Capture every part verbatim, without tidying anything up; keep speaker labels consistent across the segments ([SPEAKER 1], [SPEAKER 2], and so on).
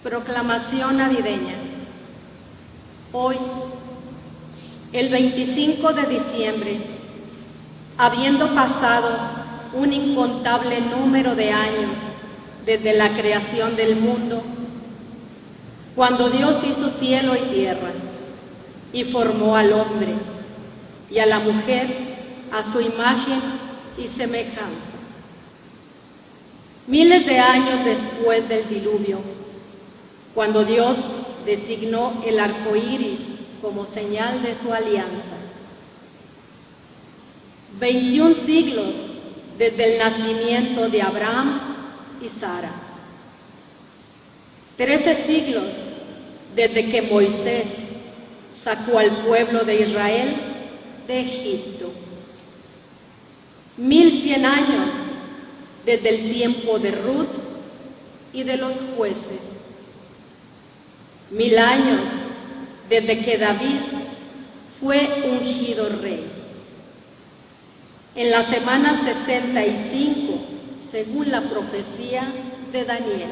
[SPEAKER 1] Proclamación navideña. Hoy, el veinticinco de diciembre, habiendo pasado un incontable número de años desde la creación del mundo, cuando Dios hizo cielo y tierra y formó al hombre y a la mujer a su imagen y semejanza. Miles de años después del diluvio, cuando Dios designó el arco iris como señal de su alianza. Veintiún siglos desde el nacimiento de Abraham y Sara. Trece siglos desde que Moisés sacó al pueblo de Israel de Egipto. Mil cien años desde el tiempo de Ruth y de los jueces. Mil años desde que David fue ungido rey. En la semana sesenta y cinco, según la profecía de Daniel.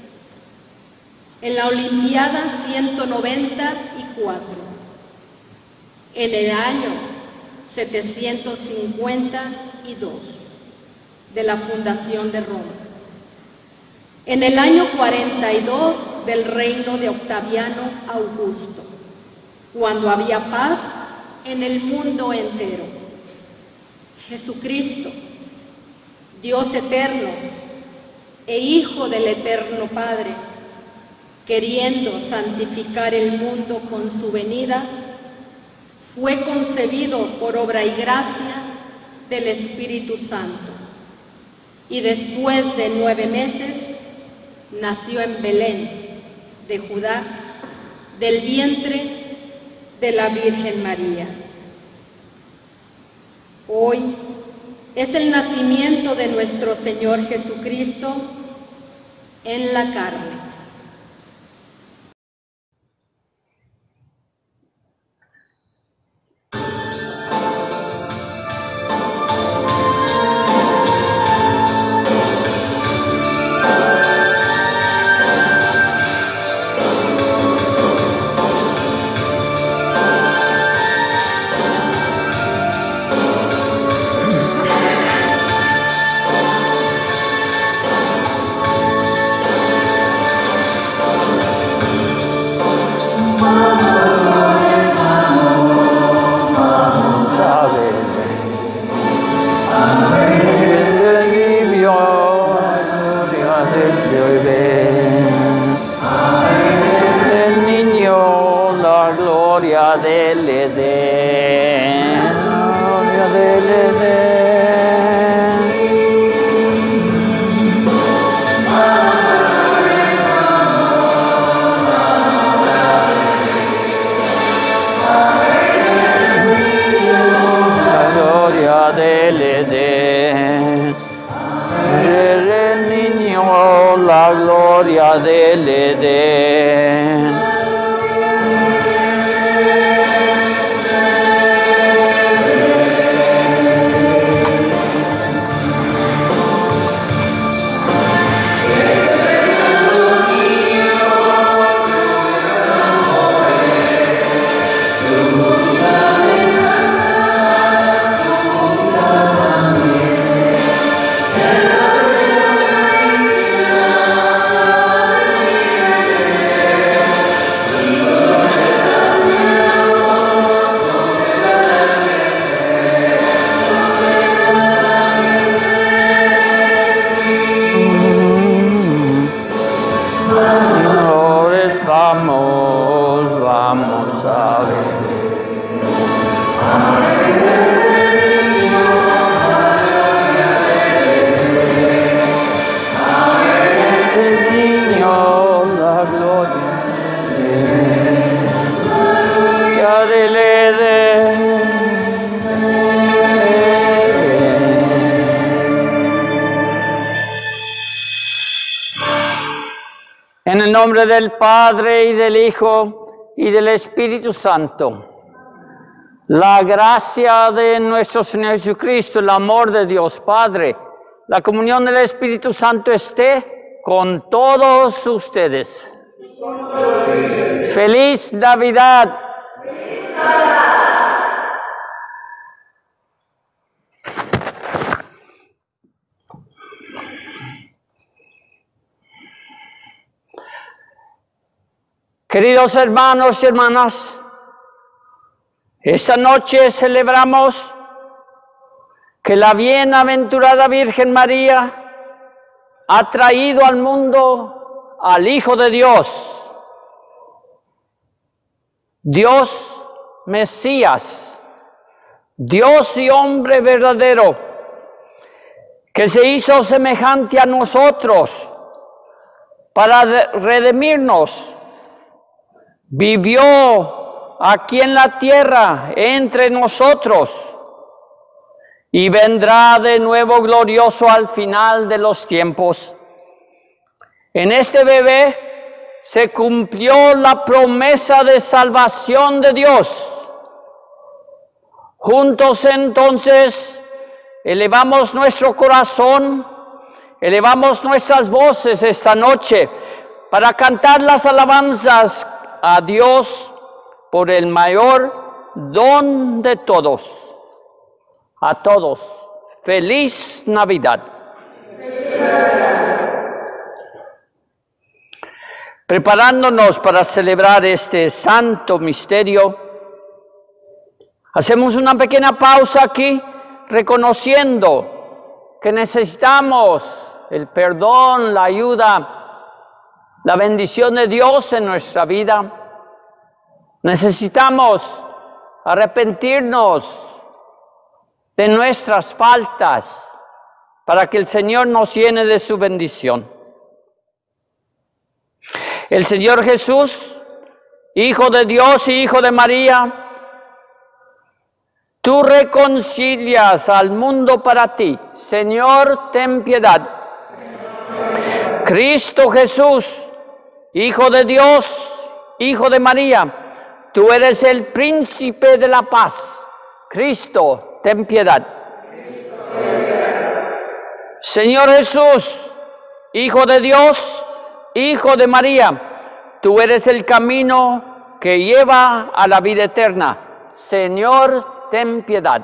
[SPEAKER 1] En la Olimpiada ciento noventa y cuatro. En el año setecientos cincuenta y dos de la fundación de Roma. En el año cuarenta y dos del reino de Octaviano Augusto, cuando había paz en el mundo entero. Jesucristo, Dios eterno e Hijo del eterno Padre, queriendo santificar el mundo con su venida, fue concebido por obra y gracia del Espíritu Santo, y después de nueve meses nació en Belén de Judá, del vientre de la Virgen María. Hoy es el nacimiento de nuestro Señor Jesucristo en la carne.
[SPEAKER 2] Del Edén. En el nombre del Padre, y del Hijo, y del Espíritu Santo. La gracia de nuestro Señor Jesucristo, el amor de Dios Padre, la comunión del Espíritu Santo esté con todos ustedes. Feliz Navidad.
[SPEAKER 1] ¡Feliz Navidad!
[SPEAKER 2] Queridos hermanos y hermanas, esta noche celebramos que la bienaventurada Virgen María ha traído al mundo al Hijo de Dios, Dios Mesías, Dios y hombre verdadero, que se hizo semejante a nosotros para redimirnos. Vivió aquí en la tierra entre nosotros y vendrá de nuevo glorioso al final de los tiempos. En este bebé se cumplió la promesa de salvación de Dios. Juntos entonces elevamos nuestro corazón, elevamos nuestras voces esta noche para cantar las alabanzas a Dios por el mayor don de todos. A todos, feliz Navidad. Feliz Navidad. Preparándonos para celebrar este santo misterio, hacemos una pequeña pausa aquí, reconociendo que necesitamos el perdón, la ayuda, la bendición de Dios en nuestra vida. Necesitamos arrepentirnos de nuestras faltas para que el Señor nos llene de su bendición. El Señor Jesús, Hijo de Dios y Hijo de María, tú reconcilias al mundo para ti. Señor, ten piedad. Cristo Jesús, Hijo de Dios, Hijo de María, tú eres el príncipe de la paz. Cristo, ten piedad. Señor Jesús, Hijo de Dios, Hijo de María, tú eres el camino que lleva a la vida eterna. Señor, ten piedad.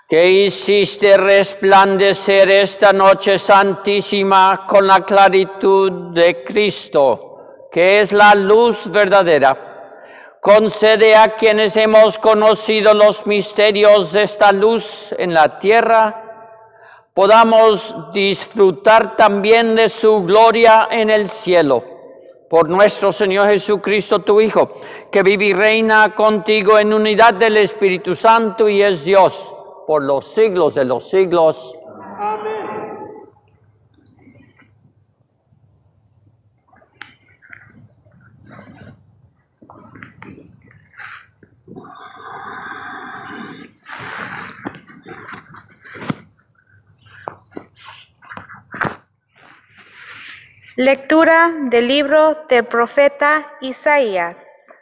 [SPEAKER 2] que hiciste resplandecer esta noche santísima con la claritud de Cristo, que es la luz verdadera. Concede a quienes hemos conocido los misterios de esta luz en la tierra, podamos disfrutar también de su gloria en el cielo. Por nuestro Señor Jesucristo, tu Hijo, que vive y reina contigo en unidad del Espíritu Santo y es Dios por los siglos de los siglos. Amén.
[SPEAKER 3] Lectura del libro del profeta Isaías.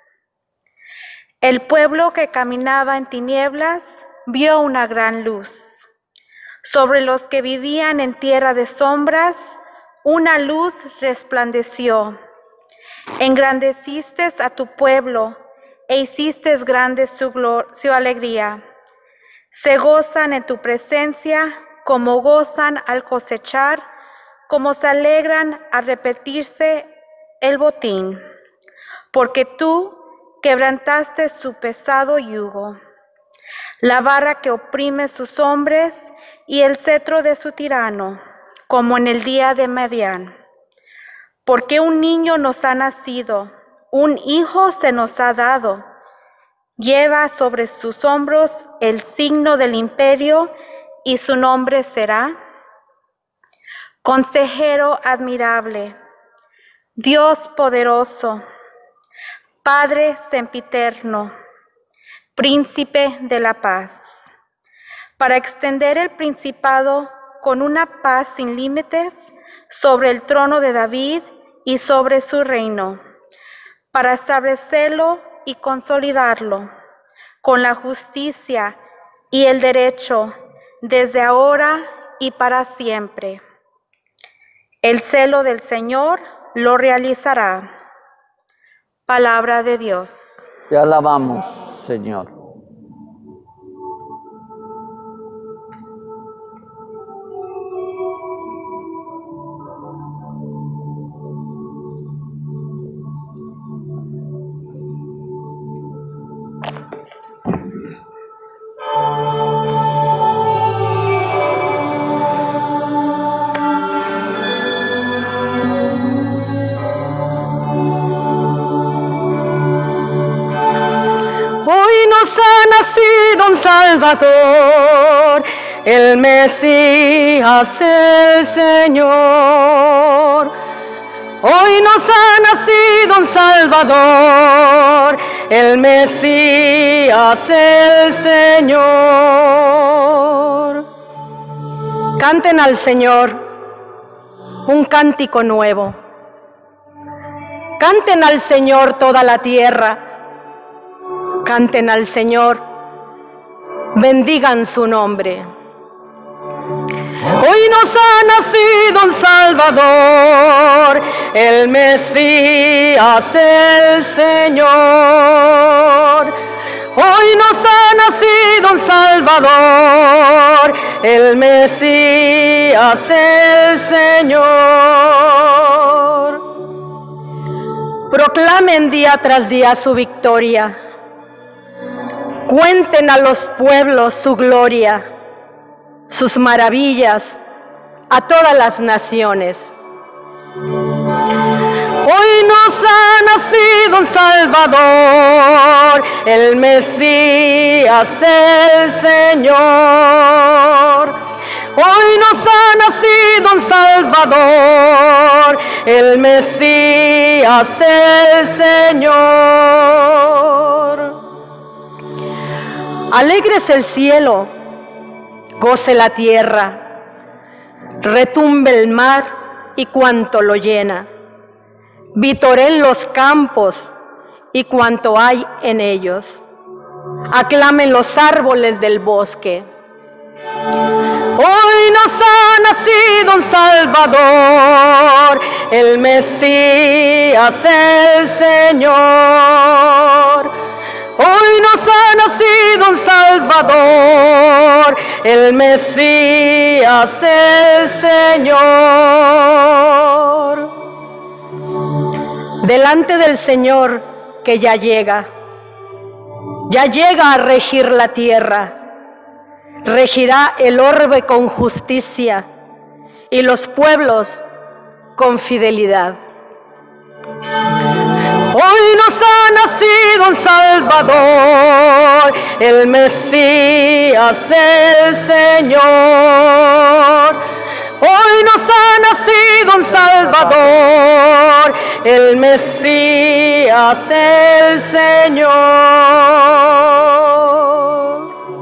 [SPEAKER 3] El pueblo que caminaba en tinieblas vio una gran luz. Sobre los que vivían en tierra de sombras, una luz resplandeció. Engrandeciste a tu pueblo e hiciste grande su, su alegría. Se gozan en tu presencia como gozan al cosechar, como se alegran al repetirse el botín, porque tú quebrantaste su pesado yugo, la barra que oprime sus hombres y el cetro de su tirano, como en el día de Madián. Porque un niño nos ha nacido, un hijo se nos ha dado, lleva sobre sus hombros el signo del imperio y su nombre será Consejero admirable, Dios poderoso, Padre sempiterno, Príncipe de la paz, para extender el principado con una paz sin límites sobre el trono de David y sobre su reino, para establecerlo y consolidarlo con la justicia y el derecho desde ahora y para siempre. El celo del Señor lo realizará. Palabra de Dios.
[SPEAKER 2] Te alabamos, Señor.
[SPEAKER 4] Un Salvador, el Mesías, el Señor. Hoy nos ha nacido un Salvador, el Mesías, el Señor. Canten al Señor un cántico nuevo. Canten al Señor toda la tierra. Canten al Señor. Bendigan su nombre. Hoy nos ha nacido un Salvador, el Mesías, el Señor. Hoy nos ha nacido un Salvador, el Mesías, el Señor. Proclamen día tras día su victoria. Cuenten a los pueblos su gloria, sus maravillas, a todas las naciones. Hoy nos ha nacido un Salvador, el Mesías, el Señor. Hoy nos ha nacido un Salvador, el Mesías, el Señor. Alégrese el cielo, goce la tierra, retumbe el mar y cuanto lo llena, vitoreen los campos y cuanto hay en ellos, aclamen los árboles del bosque. Hoy nos ha nacido un Salvador, el Mesías, el Señor. Hoy nos ha nacido un Salvador, el Mesías, el Señor. Delante del Señor que ya llega, ya llega a regir la tierra. Regirá el orbe con justicia y los pueblos con fidelidad. Hoy nos ha nacido un Salvador, el Mesías, el Señor. Hoy nos ha nacido un Salvador, el Mesías, el Señor.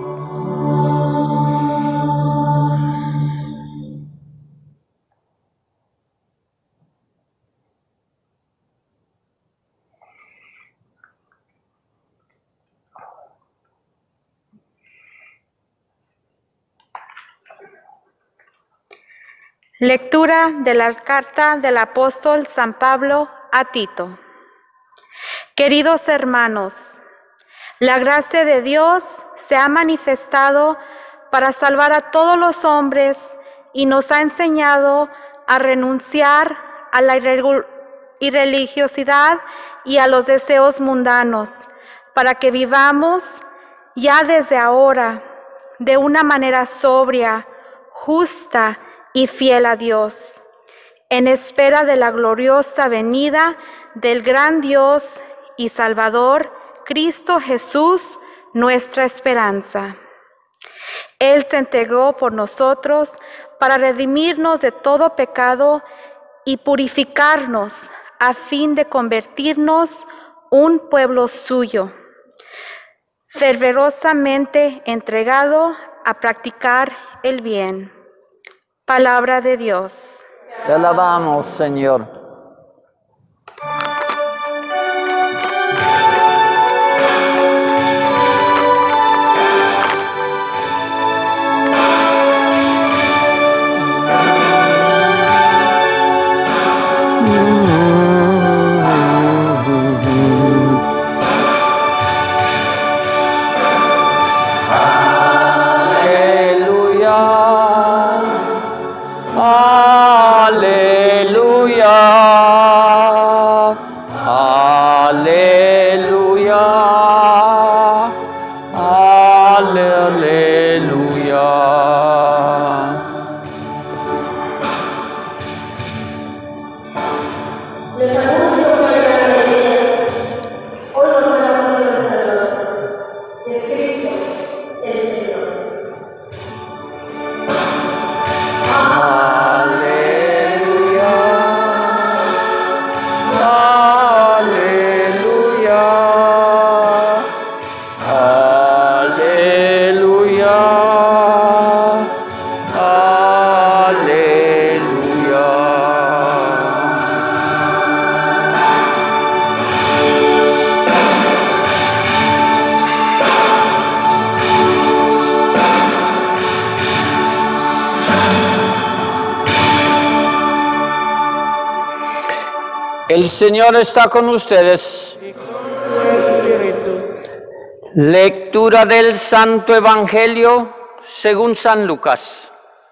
[SPEAKER 3] Lectura de la carta del apóstol San Pablo a Tito. Queridos hermanos, la gracia de Dios se ha manifestado para salvar a todos los hombres y nos ha enseñado a renunciar a la irreligiosidad y a los deseos mundanos, para que vivamos ya desde ahora de una manera sobria, justa y fiel a Dios, en espera de la gloriosa venida del gran Dios y Salvador, Cristo Jesús, nuestra esperanza. Él se entregó por nosotros para redimirnos de todo pecado y purificarnos a fin de convertirnos un pueblo suyo, fervorosamente entregado a practicar el bien. Palabra de Dios.
[SPEAKER 2] Te alabamos, Señor. El Señor está con ustedes. Lectura del Santo Evangelio según San Lucas.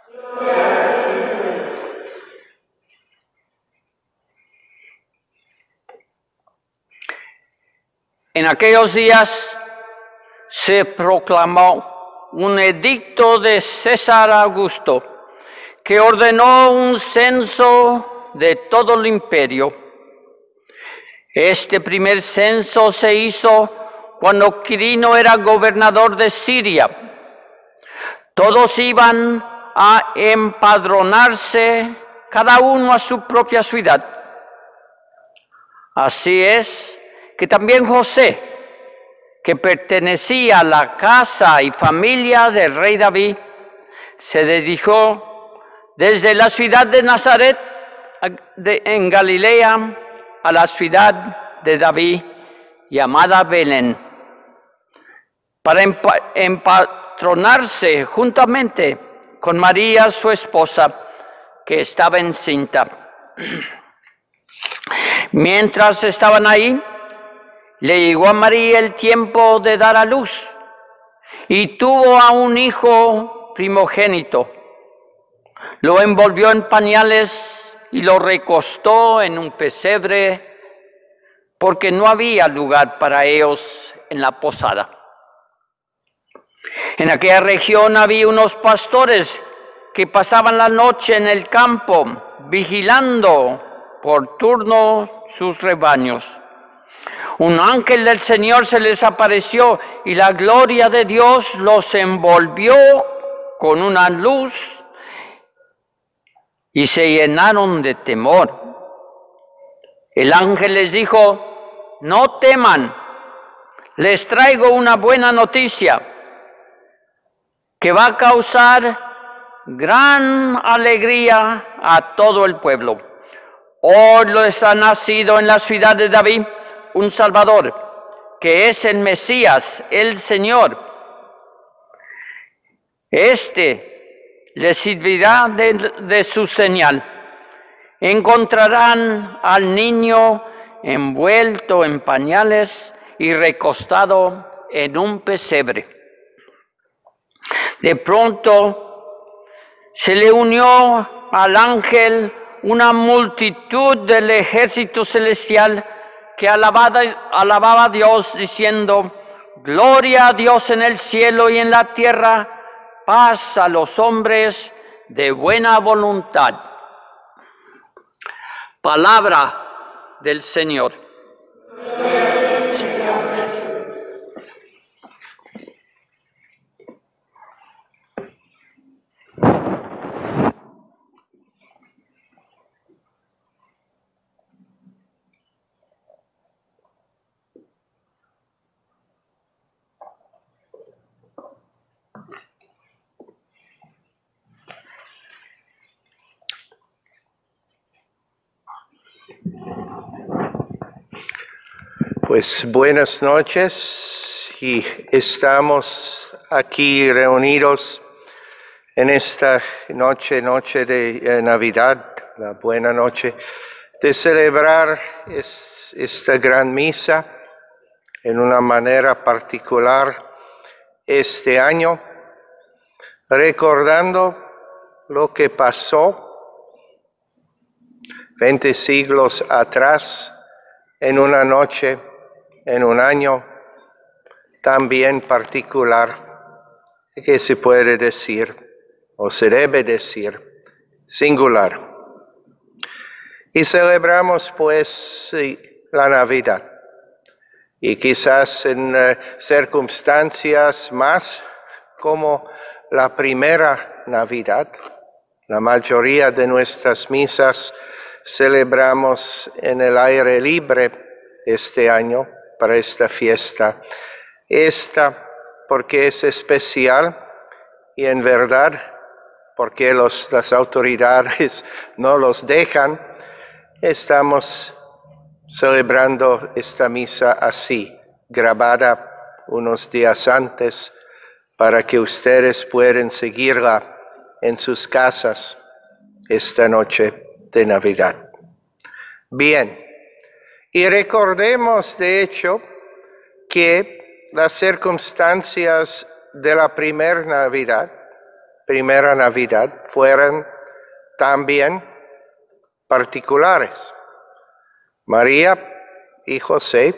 [SPEAKER 2] En aquellos días se proclamó un edicto de César Augusto que ordenó un censo de todo el imperio. Este primer censo se hizo cuando Quirino era gobernador de Siria. Todos iban a empadronarse, cada uno a su propia ciudad. Así es que también José, que pertenecía a la casa y familia del rey David, se dirigió desde la ciudad de Nazaret en Galilea a la ciudad de David, llamada Belén, para empadronarse juntamente con María, su esposa, que estaba encinta. Mientras estaban ahí, le llegó a María el tiempo de dar a luz, y tuvo a un hijo primogénito. Lo envolvió en pañales y lo recostó en un pesebre, porque no había lugar para ellos en la posada. En aquella región había unos pastores que pasaban la noche en el campo, vigilando por turno sus rebaños. Un ángel del Señor se les apareció y la gloria de Dios los envolvió con una luz y se llenaron de temor. El ángel les dijo: no teman, les traigo una buena noticia que va a causar gran alegría a todo el pueblo. Hoy les ha nacido en la ciudad de David un Salvador, que es el Mesías, el Señor. Este les servirá de, de su señal. Encontrarán al niño envuelto en pañales y recostado en un pesebre. De pronto se le unió al ángel una multitud del ejército celestial que alababa, alababa a Dios, diciendo: gloria a Dios en el cielo y en la tierra, paz a los hombres de buena voluntad. Palabra del Señor.
[SPEAKER 5] Pues buenas noches, y estamos aquí reunidos en esta noche, noche de Navidad, la buena noche, de celebrar es, esta gran misa en una manera particular este año, recordando lo que pasó veinte siglos atrás, en una noche, en un año también particular, que se puede decir, o se debe decir, singular. Y celebramos pues la Navidad, y quizás en uh, circunstancias más como la primera Navidad. La mayoría de nuestras misas celebramos en el aire libre este año para esta fiesta. Esta porque es especial y en verdad porque los, las autoridades no los dejan, estamos celebrando esta misa así, grabada unos días antes, para que ustedes puedan seguirla en sus casas esta noche de Navidad. Bien, y recordemos de hecho que las circunstancias de la primera Navidad, primera Navidad, fueron también particulares. María y José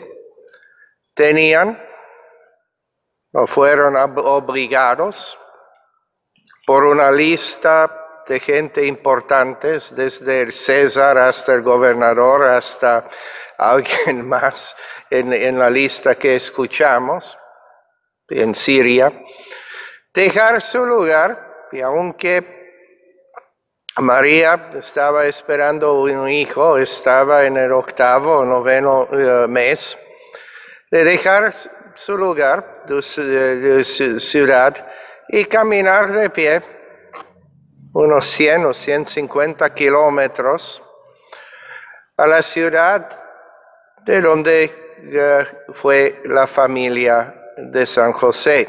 [SPEAKER 5] tenían o fueron obligados por una lista de gente importantes, desde el César hasta el gobernador, hasta alguien más en, en la lista que escuchamos, en Siria, dejar su lugar, y aunque María estaba esperando un hijo, estaba en el octavo o noveno uh, mes, de dejar su lugar, de su, de su ciudad, y caminar de pie unos cien o ciento cincuenta kilómetros a la ciudad de donde uh, fue la familia de San José.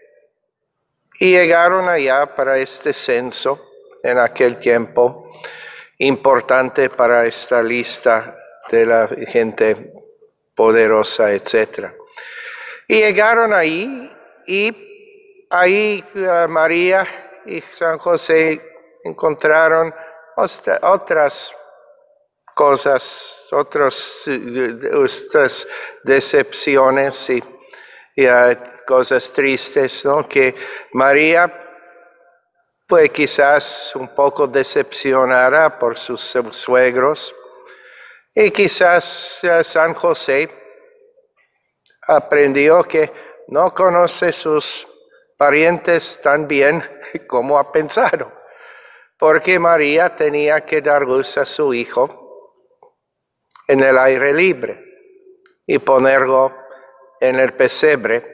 [SPEAKER 5] Y llegaron allá para este censo, en aquel tiempo, importante para esta lista de la gente poderosa, etcétera. Y llegaron ahí, y ahí uh, María y San José encontraron otras cosas, otras, otras decepciones y, y uh, cosas tristes, ¿no? Que María fue quizás un poco decepcionada por sus suegros y quizás uh, San José aprendió que no conoce sus parientes tan bien como ha pensado, porque María tenía que dar luz a su hijo en el aire libre y ponerlo en el pesebre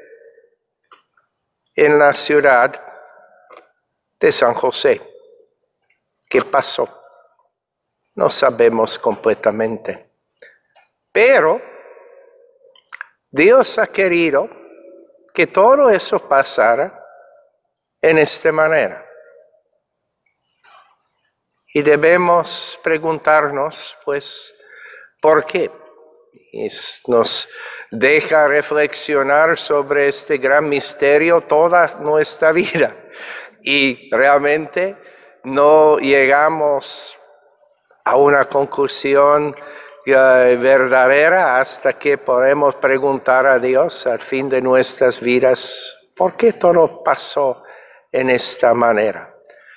[SPEAKER 5] en la ciudad de San José. ¿Qué pasó? No sabemos completamente. Pero Dios ha querido que todo eso pasara en esta manera. Y debemos preguntarnos, pues, ¿por qué? Y nos deja reflexionar sobre este gran misterio toda nuestra vida. Y realmente no llegamos a una conclusión uh, verdadera hasta que podemos preguntar a Dios al fin de nuestras vidas, ¿por qué todo pasó en esta manera?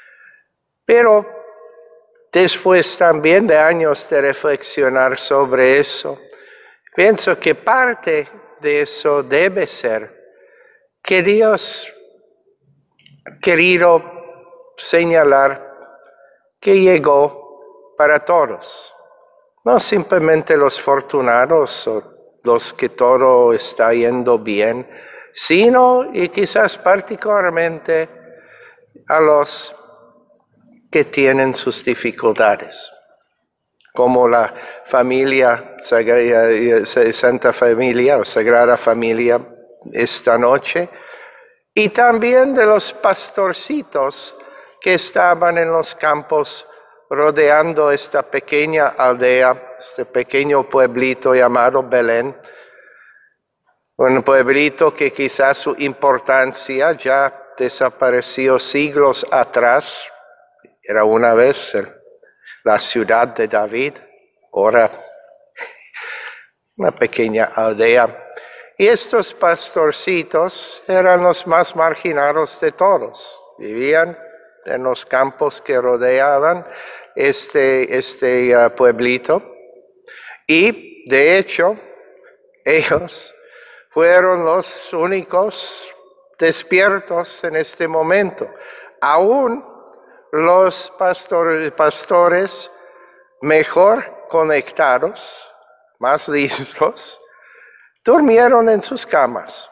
[SPEAKER 5] Pero después también de años de reflexionar sobre eso, pienso que parte de eso debe ser que Dios ha querido señalar que llegó para todos, no simplemente los fortunados o los que todo está yendo bien, sino y quizás particularmente a los que tienen sus dificultades, como la familia, Santa Familia o Sagrada Familia esta noche, y también de los pastorcitos que estaban en los campos rodeando esta pequeña aldea, este pequeño pueblito llamado Belén, un pueblito que quizás su importancia ya desapareció siglos atrás. Era una vez la ciudad de David, ahora una pequeña aldea. Y estos pastorcitos eran los más marginados de todos. Vivían en los campos que rodeaban este, este uh, pueblito. Y de hecho, ellos fueron los únicos despiertos en este momento. Aún los pastor, pastores mejor conectados, más listos, durmieron en sus camas.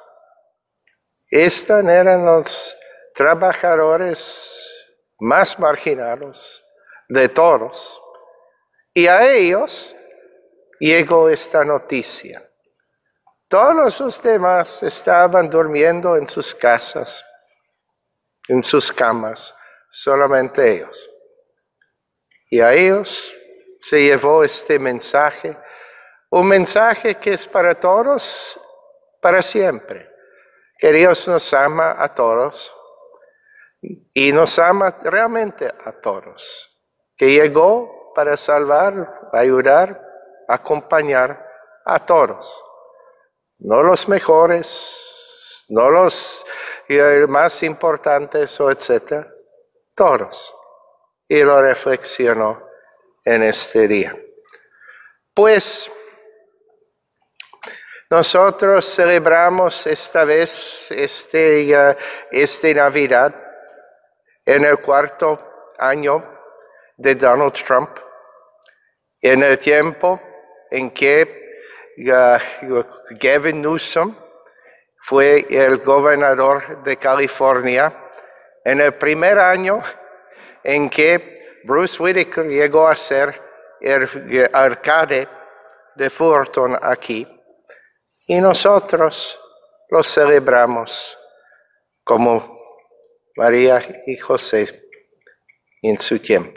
[SPEAKER 5] Estos eran los trabajadores más marginados de todos. Y a ellos llegó esta noticia. Todos los demás estaban durmiendo en sus casas, en sus camas, solamente ellos. Y a ellos se llevó este mensaje, un mensaje que es para todos, para siempre. Que Dios nos ama a todos y nos ama realmente a todos. Que llegó para salvar, ayudar, acompañar a todos. No los mejores, no los más importantes, o etcétera. Todos. Y lo reflexionó en este día. Pues nosotros celebramos esta vez este, uh, este Navidad en el cuarto año de Donald Trump, en el tiempo en que uh, Gavin Newsom fue el gobernador de California, en el primer año en que Bruce Whitaker llegó a ser el alcalde de Fulton aquí. Y nosotros lo celebramos como María y José en su tiempo.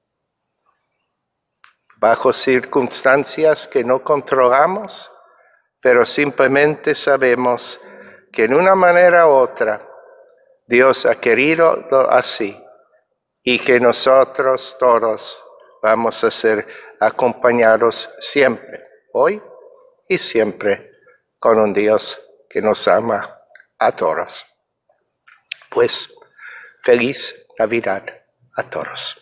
[SPEAKER 5] Bajo circunstancias que no controlamos, pero simplemente sabemos que en una manera u otra Dios ha querido así y que nosotros todos vamos a ser acompañados siempre, hoy y siempre, con un Dios que nos ama a todos. Pues, feliz Navidad a todos.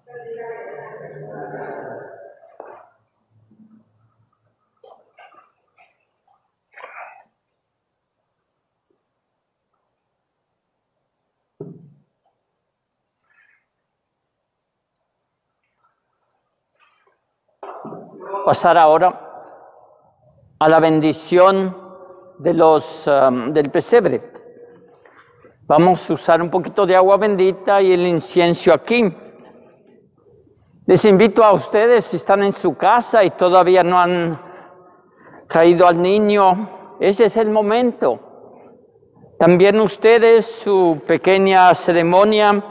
[SPEAKER 2] Pasar ahora a la bendición de los, um, del pesebre. Vamos a usar un poquito de agua bendita y el incienso aquí. Les invito a ustedes, si están en su casa y todavía no han traído al niño, ese es el momento. También ustedes, su pequeña ceremonia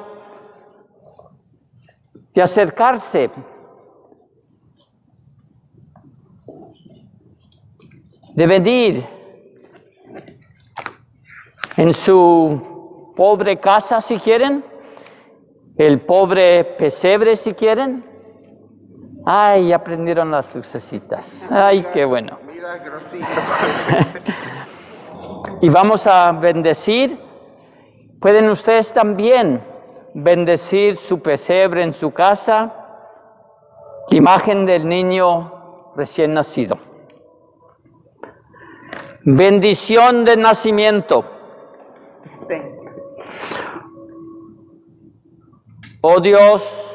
[SPEAKER 2] de acercarse, de venir en su pobre casa si quieren, el pobre pesebre si quieren. Ay, aprendieron las lucecitas. Ay, qué bueno. Y vamos a bendecir. Pueden ustedes también bendecir su pesebre en su casa, la imagen del niño recién nacido. Bendición de nacimiento. Oh Dios,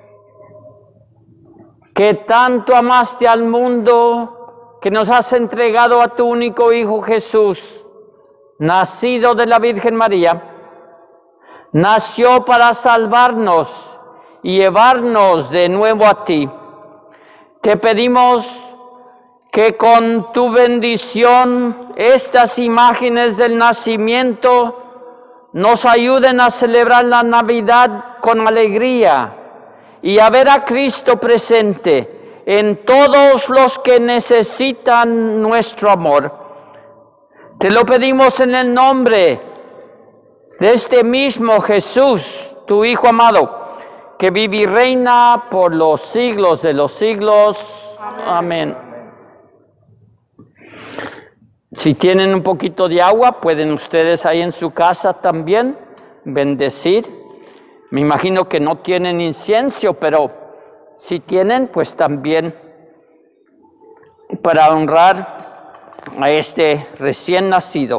[SPEAKER 2] que tanto amaste al mundo, que nos has entregado a tu único Hijo Jesús, nacido de la Virgen María, nació para salvarnos y llevarnos de nuevo a ti. Te pedimos que con tu bendición estas imágenes del nacimiento nos ayuden a celebrar la Navidad con alegría y a ver a Cristo presente en todos los que necesitan nuestro amor. Te lo pedimos en el nombre de este mismo Jesús, tu Hijo amado, que vive y reina por los siglos de los siglos. Amén. Amén. Si tienen un poquito de agua, pueden ustedes ahí en su casa también bendecir. Me imagino que no tienen incienso, pero si tienen, pues también para honrar a este recién nacido.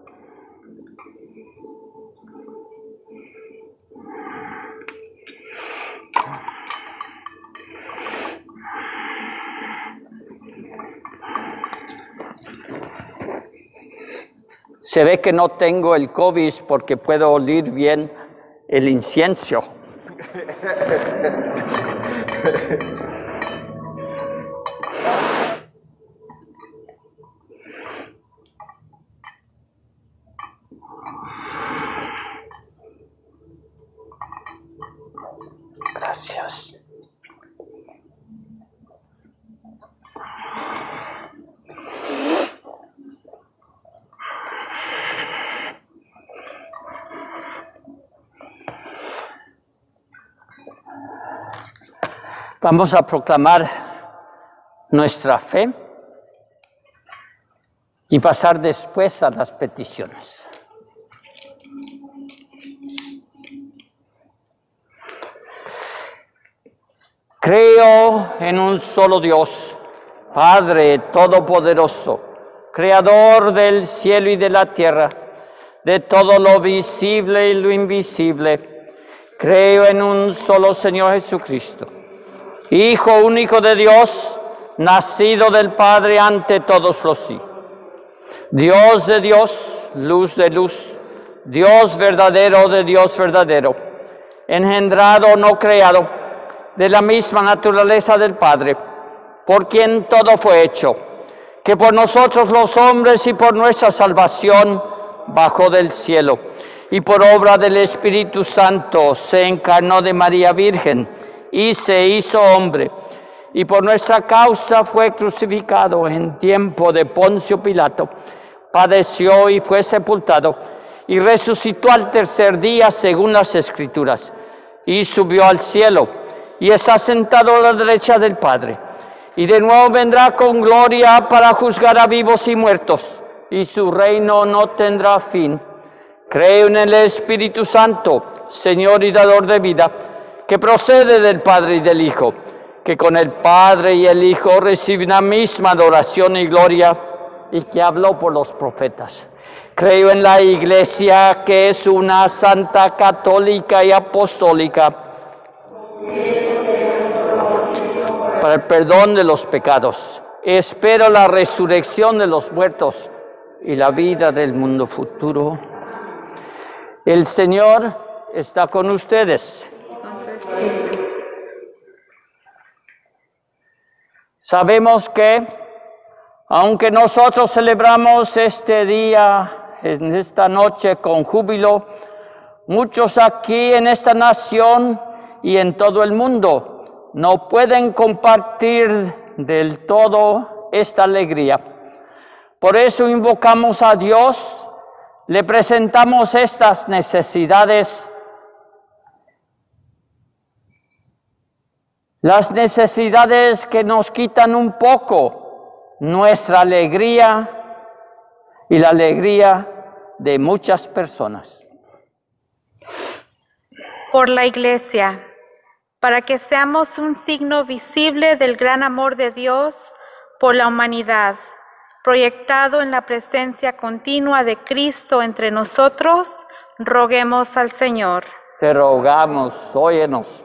[SPEAKER 2] Se ve que no tengo el COVID porque puedo oler bien el incienso. Gracias. Vamos a proclamar nuestra fe y pasar después a las peticiones. Creo en un solo Dios, Padre Todopoderoso, Creador del cielo y de la tierra, de todo lo visible y lo invisible. Creo en un solo Señor Jesucristo, Hijo único de Dios, nacido del Padre ante todos los siglos. Dios de Dios, luz de luz, Dios verdadero de Dios verdadero, engendrado, no creado, de la misma naturaleza del Padre, por quien todo fue hecho, que por nosotros los hombres y por nuestra salvación bajó del cielo, y por obra del Espíritu Santo se encarnó de María Virgen, y se hizo hombre, y por nuestra causa fue crucificado en tiempo de Poncio Pilato, padeció y fue sepultado, y resucitó al tercer día según las Escrituras, y subió al cielo, y está sentado a la derecha del Padre, y de nuevo vendrá con gloria para juzgar a vivos y muertos, y su reino no tendrá fin. Creo en el Espíritu Santo, Señor y dador de vida, que procede del Padre y del Hijo, que con el Padre y el Hijo recibe una misma adoración y gloria, y que habló por los profetas. Creo en la Iglesia, que es una santa, católica y apostólica, para el perdón de los pecados. Espero la resurrección de los muertos y la vida del mundo futuro. El Señor está con ustedes. Sabemos que, aunque nosotros celebramos este día, en esta noche con júbilo, muchos aquí en esta nación y en todo el mundo no pueden compartir del todo esta alegría. Por eso invocamos a Dios, le presentamos estas necesidades, las necesidades que nos quitan un poco nuestra alegría y la alegría de muchas personas.
[SPEAKER 3] Por la Iglesia, para que seamos un signo visible del gran amor de Dios por la humanidad, proyectado en la presencia continua de Cristo entre nosotros, roguemos al Señor.
[SPEAKER 2] Te rogamos, óyenos.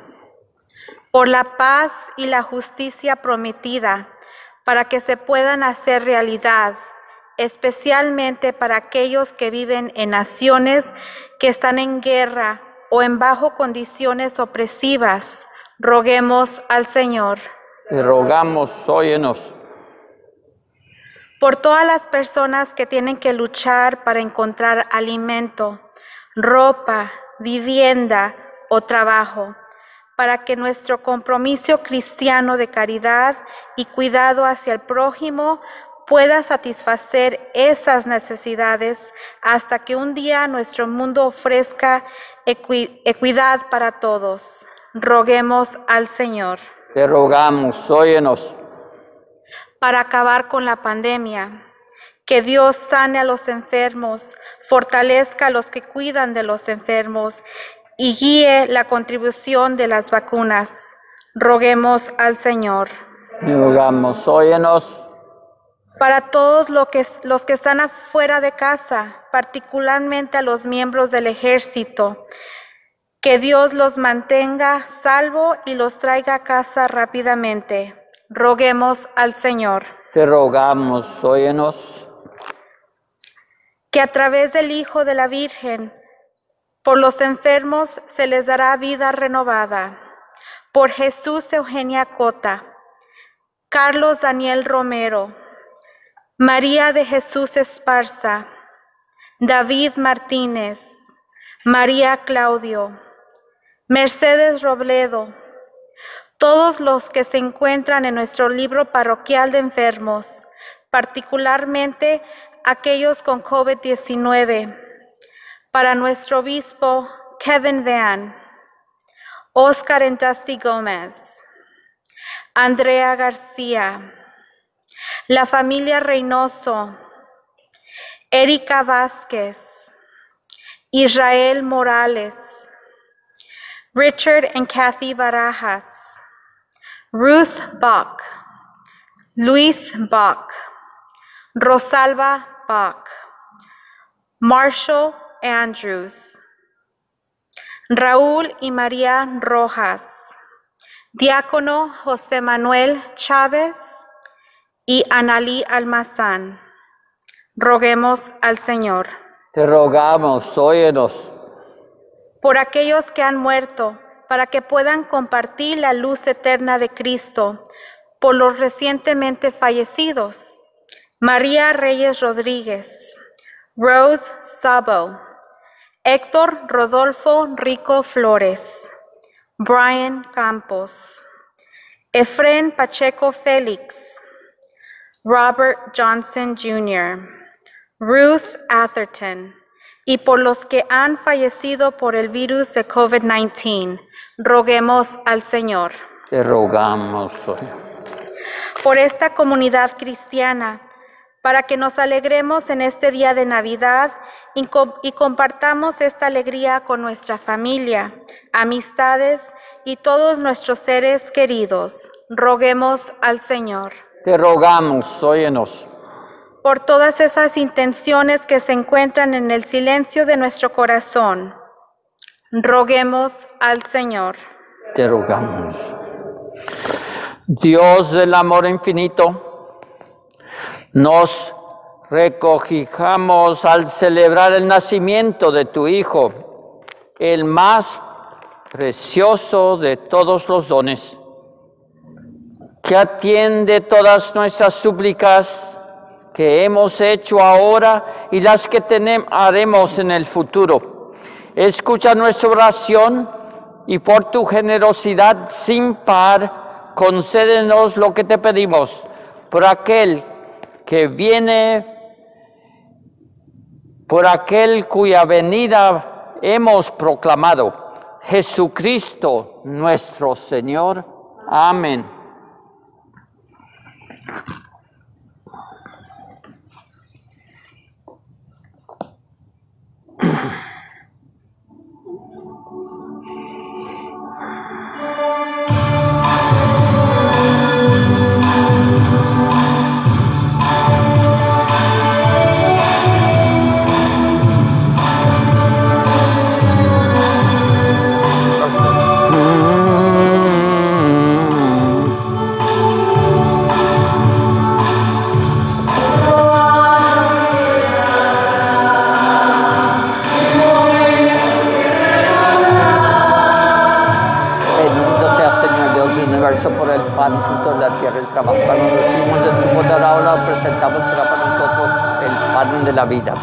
[SPEAKER 3] Por la paz y la justicia prometida, para que se puedan hacer realidad, especialmente para aquellos que viven en naciones que están en guerra o en bajo condiciones opresivas, roguemos al Señor.
[SPEAKER 2] Te rogamos, óyenos.
[SPEAKER 3] Por todas las personas que tienen que luchar para encontrar alimento, ropa, vivienda o trabajo, para que nuestro compromiso cristiano de caridad y cuidado hacia el prójimo pueda satisfacer esas necesidades hasta que un día nuestro mundo ofrezca equi- equidad para todos. Roguemos al Señor.
[SPEAKER 2] Te rogamos, óyenos.
[SPEAKER 3] Para acabar con la pandemia, que Dios sane a los enfermos, fortalezca a los que cuidan de los enfermos y guíe la contribución de las vacunas. Roguemos al Señor.
[SPEAKER 2] Te rogamos, óyenos.
[SPEAKER 3] Para todos los que, los que están afuera de casa, particularmente a los miembros del ejército, que Dios los mantenga salvo y los traiga a casa rápidamente. Roguemos al Señor.
[SPEAKER 2] Te rogamos, óyenos.
[SPEAKER 3] Que a través del Hijo de la Virgen, por los enfermos se les dará vida renovada. Por Jesús Eugenia Cota, Carlos Daniel Romero, María de Jesús Esparza, David Martínez, María Claudio, Mercedes Robledo, todos los que se encuentran en nuestro libro parroquial de enfermos, particularmente aquellos con COVID diecinueve, para nuestro obispo Kevin Van, Oscar and Dusty Gómez, Andrea García, la familia Reynoso, Erika Vázquez, Israel Morales, Richard and Kathy Barajas, Ruth Bach, Luis Bach, Rosalba Bach, Marshall Andrews, Raúl y María Rojas, Diácono José Manuel Chávez y Analí Almazán. Roguemos al Señor.
[SPEAKER 2] Te rogamos, óyenos.
[SPEAKER 3] Por aquellos que han muerto, para que puedan compartir la luz eterna de Cristo. Por los recientemente fallecidos, María Reyes Rodríguez, Rose Sabo, Héctor Rodolfo Rico Flores, Brian Campos, Efrén Pacheco Félix, Robert Johnson junior, Ruth Atherton, y por los que han fallecido por el virus de COVID diecinueve. Roguemos al Señor.
[SPEAKER 2] Te rogamos, Señor.
[SPEAKER 3] Por esta comunidad cristiana, para que nos alegremos en este día de Navidad y, com y compartamos esta alegría con nuestra familia, amistades y todos nuestros seres queridos. Roguemos al Señor.
[SPEAKER 2] Te rogamos, óyenos.
[SPEAKER 3] Por todas esas intenciones que se encuentran en el silencio de nuestro corazón, roguemos al Señor.
[SPEAKER 2] Te rogamos. Dios del amor infinito, nos regocijamos al celebrar el nacimiento de tu Hijo, el más precioso de todos los dones, que atiende todas nuestras súplicas que hemos hecho ahora y las que tenemos, haremos en el futuro. Escucha nuestra oración y por tu generosidad sin par, concédenos lo que te pedimos por aquel que viene, por aquel cuya venida hemos proclamado, Jesucristo nuestro Señor. Amén. Por el pan, fruto de la tierra, el trabajo. Cuando recibimos de tu poder ahora, lo presentamos, será para nosotros el pan de la vida.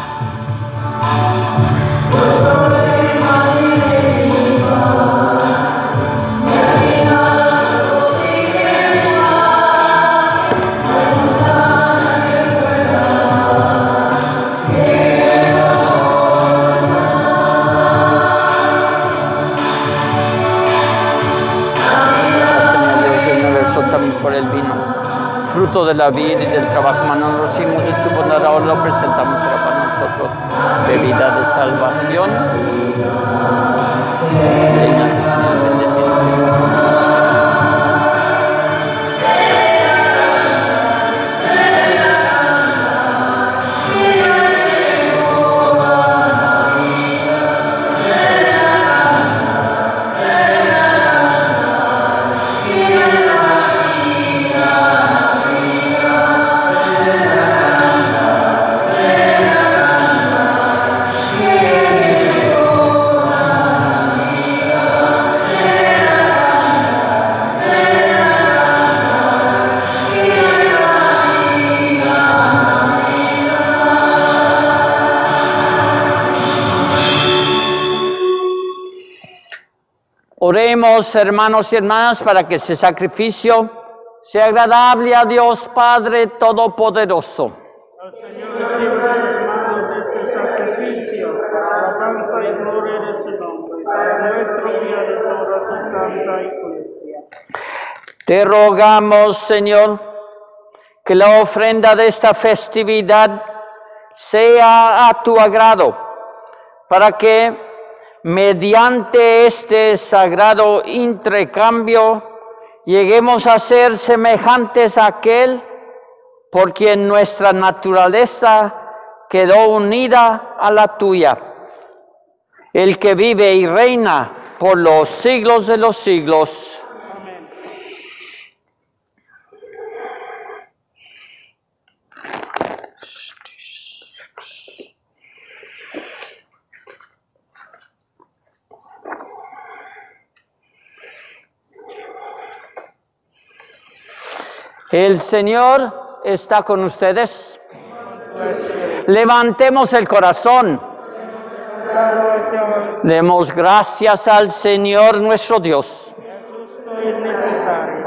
[SPEAKER 2] Por el vino, fruto de la vida y del trabajo humano, nos recibimos de tu bondad, ahora lo presentamos, será para nosotros bebida de salvación. Reina del Señor, bendecido sea. Oremos, hermanos y hermanas, para que ese sacrificio sea agradable a Dios Padre Todopoderoso.
[SPEAKER 6] Al Señor reciba de las manos este sacrificio para alabanza y gloria de su nombre, para nuestro bien de toda su santa iglesia.
[SPEAKER 2] Te rogamos, Señor, que la ofrenda de esta festividad sea a tu agrado, para que mediante este sagrado intercambio lleguemos a ser semejantes a aquel por quien nuestra naturaleza quedó unida a la tuya, el que vive y reina por los siglos de los siglos.
[SPEAKER 6] Amén.
[SPEAKER 2] El Señor está con ustedes. Levantemos el corazón. Demos gracias al Señor nuestro Dios.
[SPEAKER 6] Es necesario.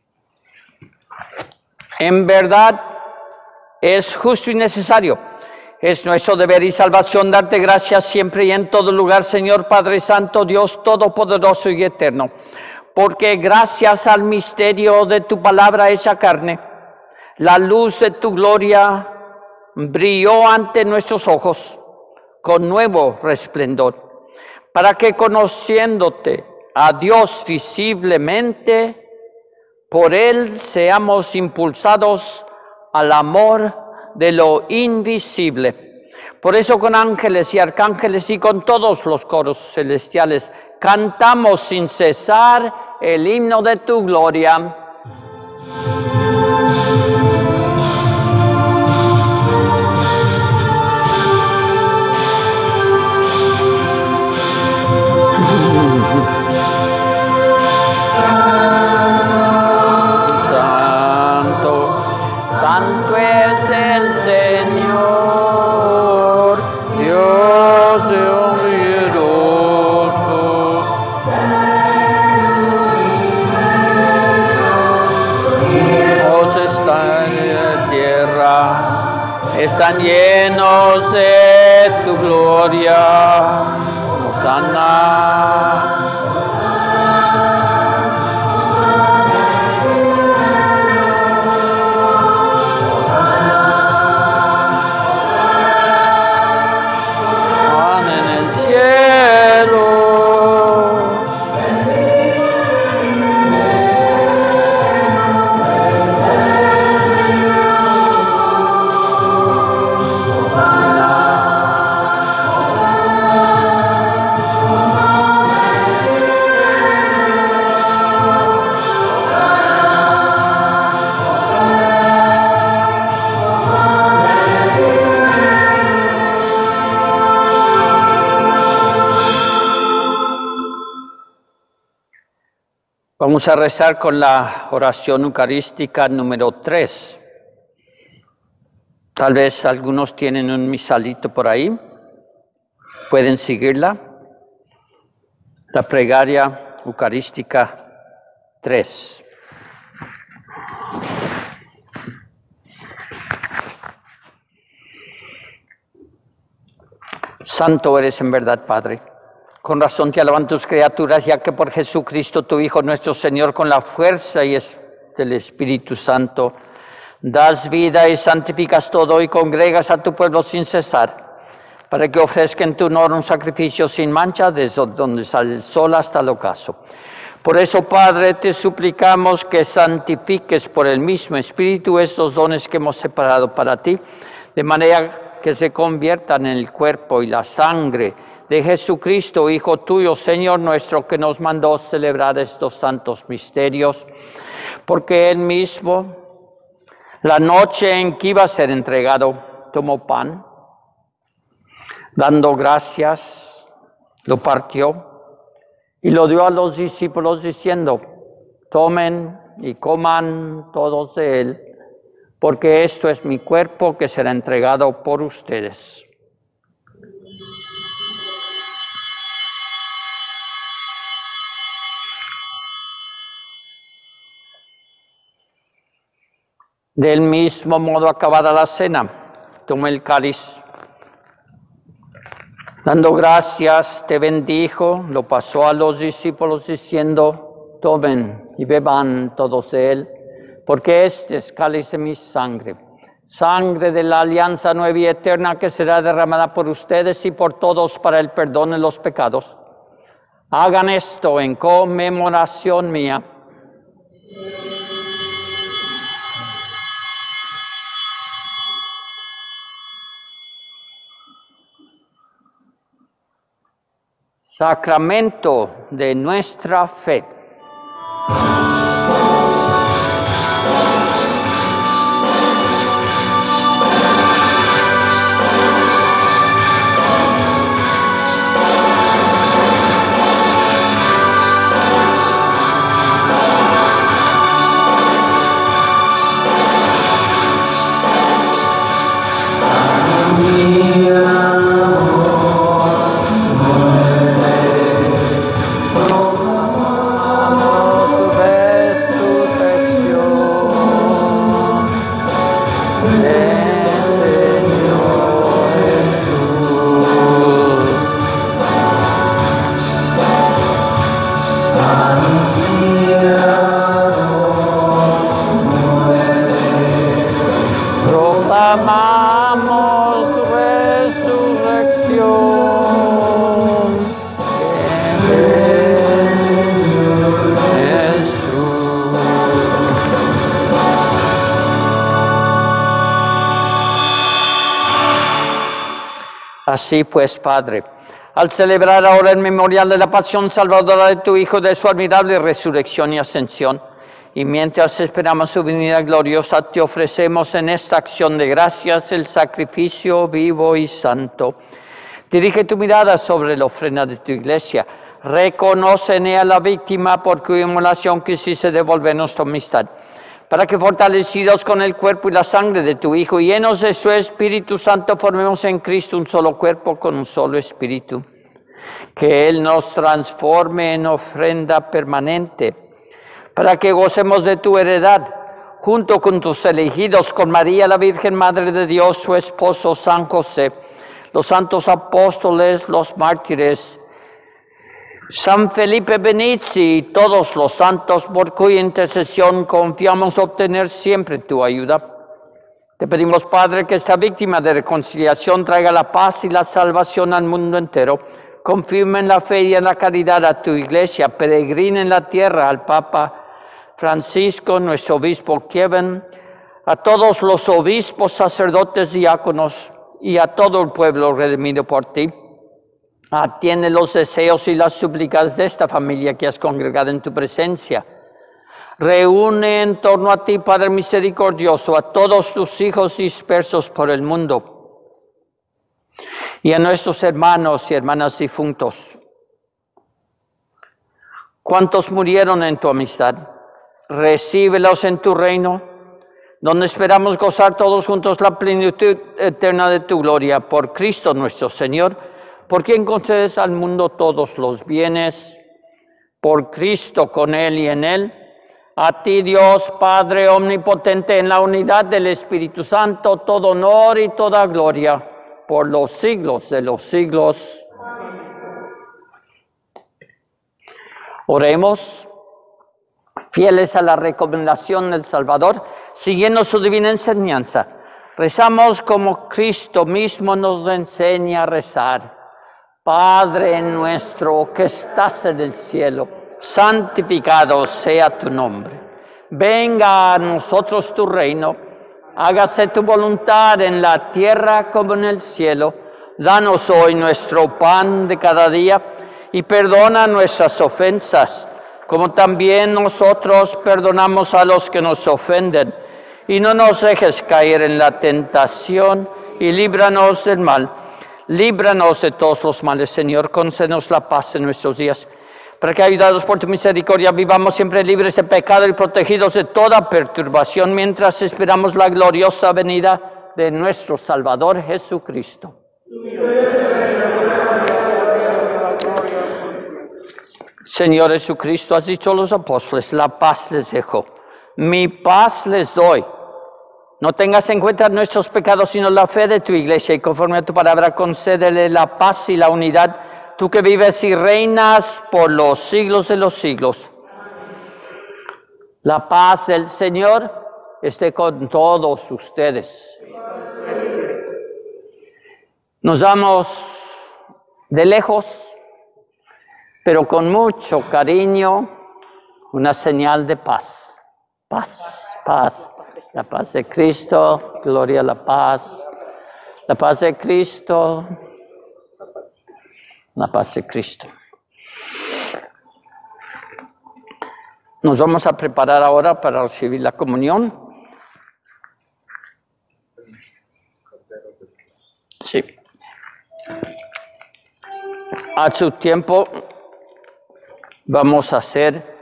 [SPEAKER 2] En verdad es justo y necesario. Es nuestro deber y salvación darte gracias siempre y en todo lugar, Señor Padre Santo, Dios Todopoderoso y Eterno, porque gracias al misterio de tu palabra hecha carne, la luz de tu gloria brilló ante nuestros ojos con nuevo resplendor, para que conociéndote a Dios visiblemente, por Él seamos impulsados al amor de lo invisible. Por eso con ángeles y arcángeles y con todos los coros celestiales cantamos sin cesar el himno de tu gloria. Santo, santo es el Señor, Dios de poderoso. Dios está en la tierra, están llenos de tu gloria. Hosana. Vamos a rezar con la oración eucarística número tres. Tal vez algunos tienen un misalito por ahí. Pueden seguirla. La plegaria eucarística tres. Santo eres en verdad, Padre. Con razón te alaban tus criaturas, ya que por Jesucristo, tu Hijo, nuestro Señor, con la fuerza y es del Espíritu Santo, das vida y santificas todo y congregas a tu pueblo sin cesar, para que ofrezca en tu honor un sacrificio sin mancha desde donde sale el sol hasta el ocaso. Por eso, Padre, te suplicamos que santifiques por el mismo Espíritu estos dones que hemos separado para ti, de manera que se conviertan en el cuerpo y la sangre de Jesucristo, Hijo tuyo, Señor nuestro, que nos mandó celebrar estos santos misterios, porque Él mismo, la noche en que iba a ser entregado, tomó pan, dando gracias, lo partió y lo dio a los discípulos diciendo: tomen y coman todos de él, porque esto es mi cuerpo que será entregado por ustedes. Del mismo modo, acabada la cena, tomó el cáliz. Dando gracias, te bendijo, lo pasó a los discípulos diciendo: tomen y beban todos de él, porque este es cáliz de mi sangre, sangre de la alianza nueva y eterna que será derramada por ustedes y por todos para el perdón de los pecados. Hagan esto en conmemoración mía. Sacramento de nuestra fe.
[SPEAKER 7] Oh
[SPEAKER 2] Así pues, Padre, al celebrar ahora el memorial de la pasión salvadora de tu Hijo, de su admirable resurrección y ascensión, y mientras esperamos su venida gloriosa, te ofrecemos en esta acción de gracias el sacrificio vivo y santo. Dirige tu mirada sobre la ofrenda de tu iglesia. Reconoce en ella la víctima por cuya inmolación quisiste devolvernos tu amistad, para que fortalecidos con el cuerpo y la sangre de tu Hijo, llenos de su Espíritu Santo, formemos en Cristo un solo cuerpo con un solo Espíritu. Que Él nos transforme en ofrenda permanente, para que gocemos de tu heredad, junto con tus elegidos, con María, la Virgen Madre de Dios, su esposo San José, los santos apóstoles, los mártires, San Felipe Benizi y todos los santos, por cuya intercesión confiamos obtener siempre tu ayuda. Te pedimos, Padre, que esta víctima de reconciliación traiga la paz y la salvación al mundo entero. Confirma en la fe y en la caridad a tu iglesia, peregrina en la tierra, al Papa Francisco, nuestro obispo Kevin, a todos los obispos, sacerdotes, diáconos y a todo el pueblo redimido por ti. Atiende los deseos y las súplicas de esta familia que has congregado en tu presencia. Reúne en torno a ti, Padre misericordioso, a todos tus hijos dispersos por el mundo y a nuestros hermanos y hermanas difuntos. ¿Cuántos murieron en tu amistad? Recíbelos en tu reino, donde esperamos gozar todos juntos la plenitud eterna de tu gloria. Por Cristo nuestro Señor, por quien concedes al mundo todos los bienes, por Cristo, con Él y en Él, a ti, Dios Padre omnipotente, en la unidad del Espíritu Santo, todo honor y toda gloria, por los siglos de los siglos. Oremos, fieles a la recomendación del Salvador, siguiendo su divina enseñanza. Rezamos como Cristo mismo nos enseña a rezar. Padre nuestro que estás en el cielo, santificado sea tu nombre. Venga a nosotros tu reino, hágase tu voluntad en la tierra como en el cielo. Danos hoy nuestro pan de cada día y perdona nuestras ofensas, como también nosotros perdonamos a los que nos ofenden. Y no nos dejes caer en la tentación y líbranos del mal. Líbranos de todos los males, Señor, concédenos la paz en nuestros días, para que, ayudados por tu misericordia, vivamos siempre libres de pecado y protegidos de toda perturbación, mientras esperamos la gloriosa venida de nuestro Salvador Jesucristo. Señor Jesucristo, has dicho a los apóstoles, la paz les dejo, mi paz les doy. No tengas en cuenta nuestros pecados, sino la fe de tu iglesia, y conforme a tu palabra concédele la paz y la unidad, tú que vives y reinas por los siglos de los siglos. La paz del Señor esté con todos ustedes. Nos damos de lejos, pero con mucho cariño, una señal de paz. Paz, paz. La paz de Cristo, gloria a la paz. La paz de Cristo, la paz de Cristo. Nos vamos a preparar ahora para recibir la comunión. Sí. A su tiempo vamos a hacer,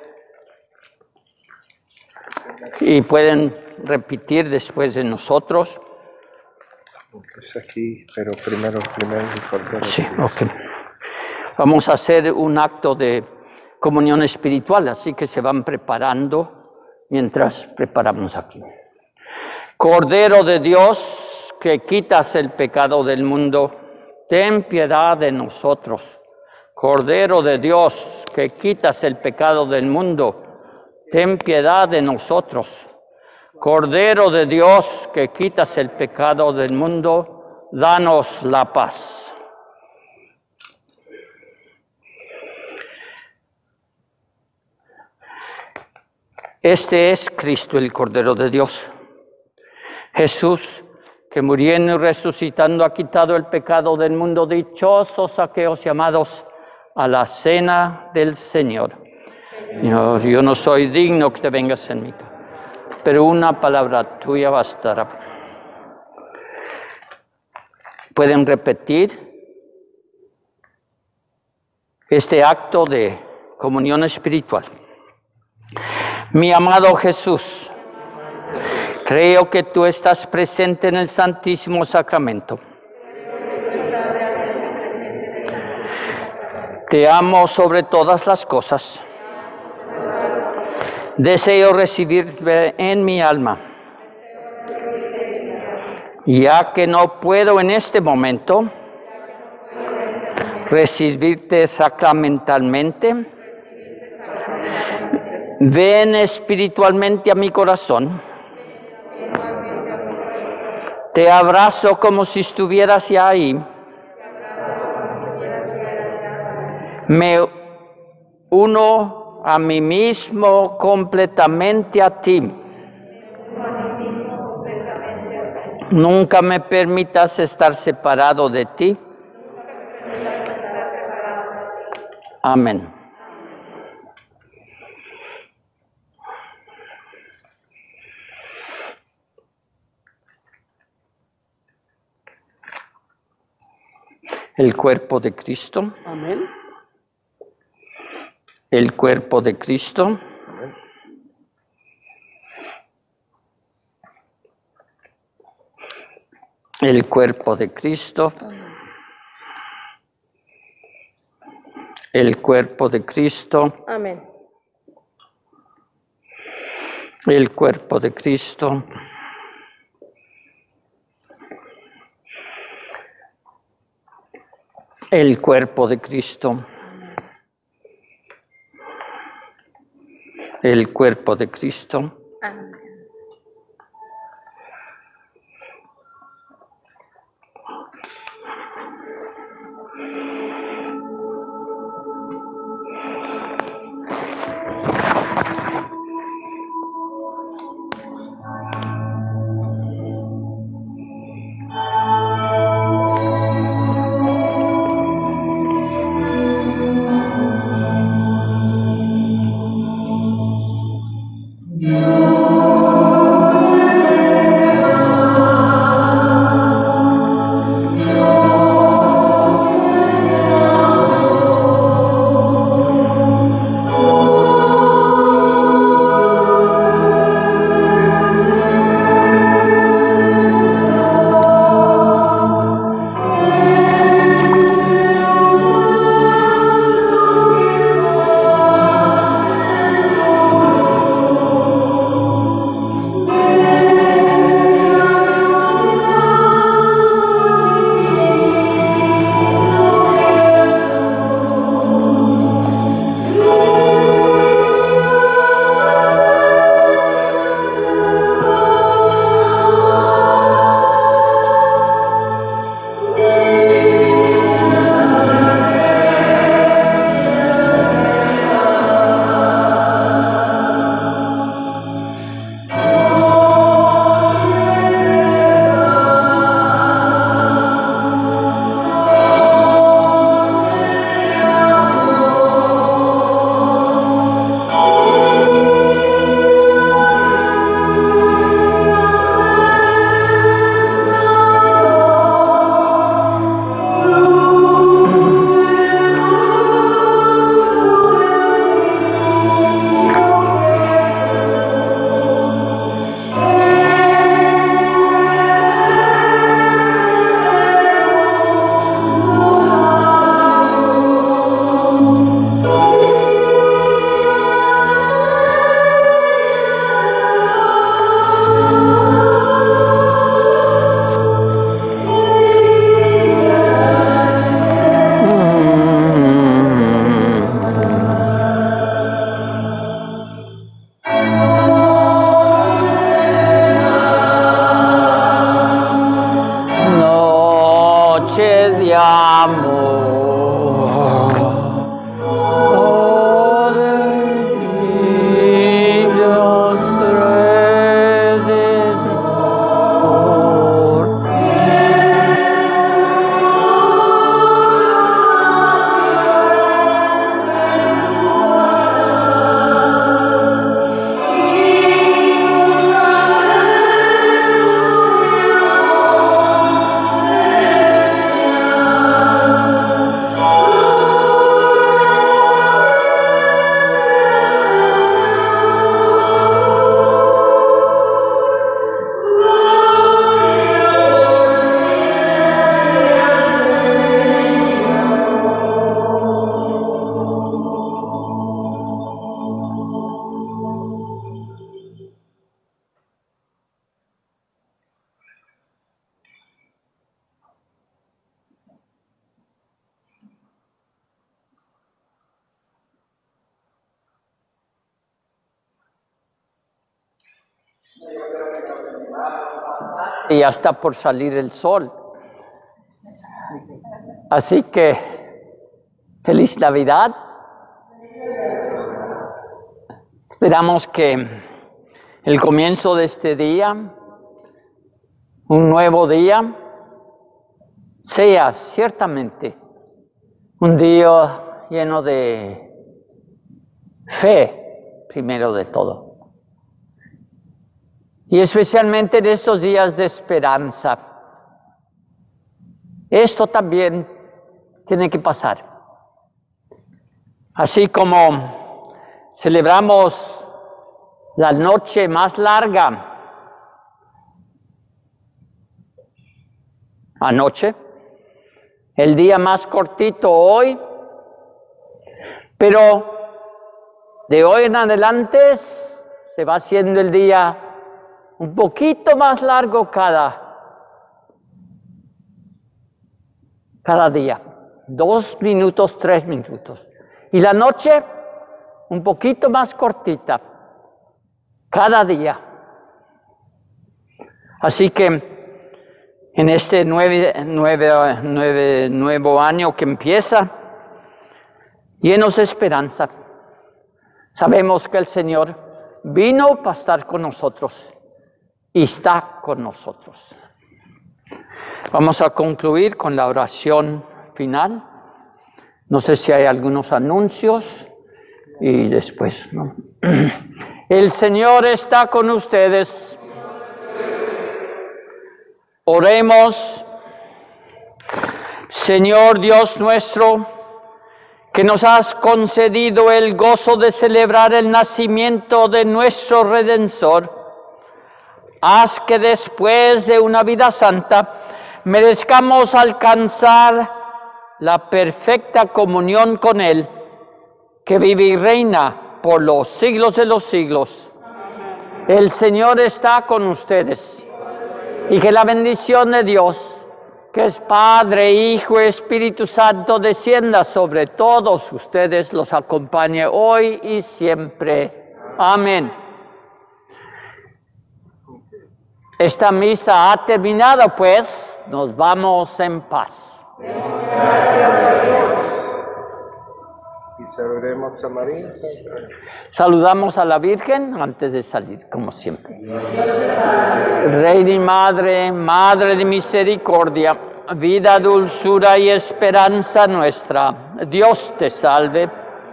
[SPEAKER 2] y pueden repetir después de nosotros.
[SPEAKER 5] Es aquí, pero primero, primero el cordero.
[SPEAKER 2] Sí, ok. Vamos a hacer un acto de comunión espiritual, así que se van preparando mientras preparamos aquí. Cordero de Dios, que quitas el pecado del mundo, ten piedad de nosotros. Cordero de Dios, que quitas el pecado del mundo, ten piedad de nosotros. Cordero de Dios, que quitas el pecado del mundo, danos la paz. Este es Cristo, el Cordero de Dios. Jesús, que muriendo y resucitando ha quitado el pecado del mundo, dichosos aquellos llamados a la cena del Señor. Señor, yo no soy digno que te vengas en mi casa, pero una palabra tuya bastará. ¿Pueden repetir este acto de comunión espiritual? Mi amado Jesús, creo que tú estás presente en el Santísimo Sacramento. Te amo sobre todas las cosas. Deseo recibirte en mi alma. Ya que no puedo en este momento recibirte sacramentalmente, ven espiritualmente a mi corazón. Te abrazo como si estuvieras ya ahí. Me uno a mí mismo completamente a ti. Nunca me permitas estar separado de ti. Amén. El cuerpo de Cristo.
[SPEAKER 7] Amén.
[SPEAKER 2] El cuerpo de Cristo. El cuerpo de Cristo. El cuerpo de Cristo.
[SPEAKER 4] Amén.
[SPEAKER 2] El cuerpo de Cristo. El cuerpo de Cristo. El cuerpo de Cristo.
[SPEAKER 3] Amén.
[SPEAKER 6] Amén.
[SPEAKER 2] y ya está por salir el sol. Así que, feliz Navidad. Esperamos que el comienzo de este día, un nuevo día, sea ciertamente un día lleno de fe, primero de todo. Y especialmente en estos días de esperanza. Esto también tiene que pasar. Así como celebramos la noche más larga anoche, el día más cortito hoy, pero de hoy en adelante se va haciendo el día un poquito más largo cada, cada día, dos minutos, tres minutos. Y la noche un poquito más cortita, cada día. Así que en este nueve, nueve, nueve, nuevo año que empieza, llenos de esperanza, sabemos que el Señor vino para estar con nosotros y está con nosotros. Vamos a concluir con la oración final. No sé si hay algunos anuncios y después, ¿no? El Señor está con ustedes. Oremos. Señor Dios nuestro, que nos has concedido el gozo de celebrar el nacimiento de nuestro Redentor, haz que después de una vida santa merezcamos alcanzar la perfecta comunión con Él, que vive y reina por los siglos de los siglos. El Señor está con ustedes. Y que la bendición de Dios, que es Padre, Hijo y Espíritu Santo, descienda sobre todos ustedes, los acompañe hoy y siempre. Amén. Esta misa ha terminado, pues nos vamos en paz.
[SPEAKER 5] Gracias a Dios. Y saludemos a María.
[SPEAKER 2] Saludamos a la Virgen antes de salir, como siempre. Reina y Madre, Madre de misericordia, vida, dulzura y esperanza nuestra, Dios te salve.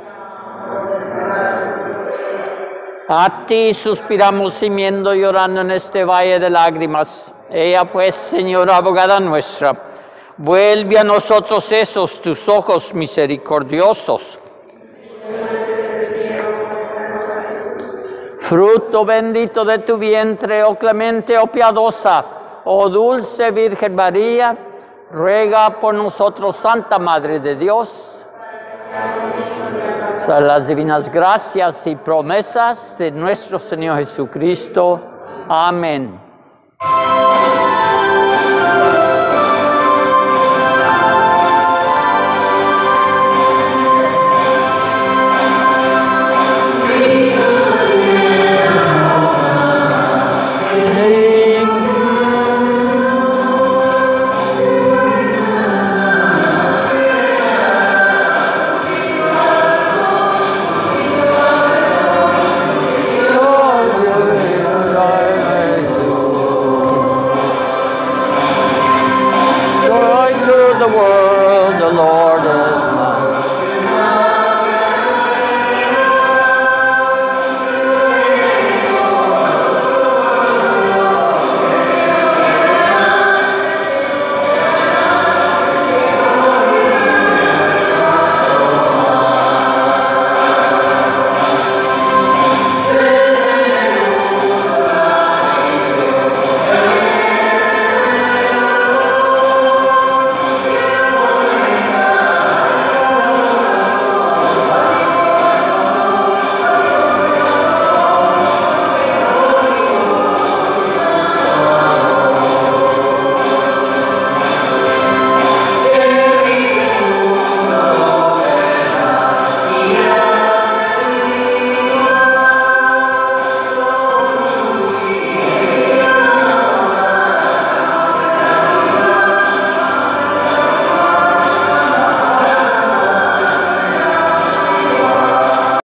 [SPEAKER 2] A ti suspiramos gimiendo y llorando en este valle de lágrimas. Ella pues, Señora abogada nuestra, vuelve a nosotros esos tus ojos misericordiosos. Fruto bendito de tu vientre, oh clemente, oh piadosa, oh dulce Virgen María, ruega por nosotros, Santa Madre de Dios. A las divinas gracias y promesas de nuestro Señor Jesucristo. Amén.